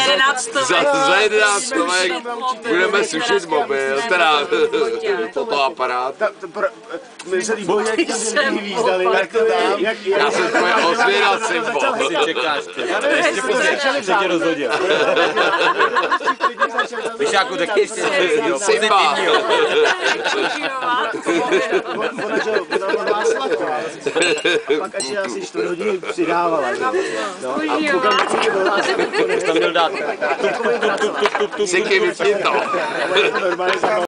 11 za 11 stovek budeme sušit mobil, teda fotoaparát. Já jsem tvoje ozvěna symbol. Si čekáš, ještě později, se tě rozhodil. Vyšáku, tak ještě Simba. Pak až asi 4 hodiny přidávala. tam měl dát. Siky vypni to.